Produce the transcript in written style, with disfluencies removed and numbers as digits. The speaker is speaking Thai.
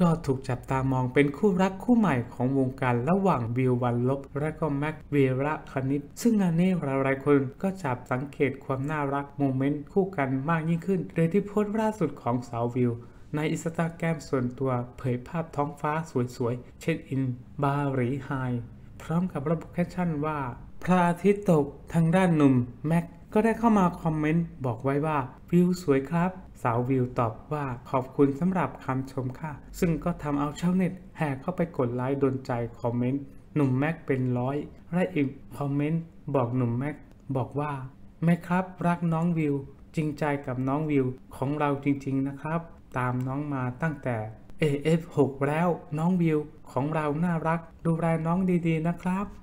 ก็ถูกจับตามองเป็นคู่รักคู่ใหม่ของวงการระหว่างวิววรรณลบและก็แม็กวีระคณิตซึ่งงานนี้หลายๆคนก็จับสังเกตความน่ารักโมเมนต์คู่กันมากยิ่งขึ้นโดยที่โพสต์ล่าสุดของสาววิวในอินสตาแกรมส่วนตัวเผยภาพท้องฟ้าสวยๆเช็คอินบาหลีไฮพร้อมกับระบุแคปชั่นว่าพระอาทิตย์ตกทางด้านหนุ่มแม็กก็ได้เข้ามาคอมเมนต์บอกไว้ว่าวิวสวยครับสาววิวตอบว่าขอบคุณสำหรับคำชมค่ะซึ่งก็ทำเอาชาวเน็ตแห่เข้าไปกดไลค์โดนใจคอมเมนต์หนุ่มแม็กเป็นร้อยและอีกคอมเมนต์บอกหนุ่มแม็กบอกว่าแม่ครับรักน้องวิวจริงใจกับน้องวิวของเราจริงๆนะครับตามน้องมาตั้งแต่ AF6 แล้วน้องวิวของเราน่ารักดูแลน้องดีๆนะครับ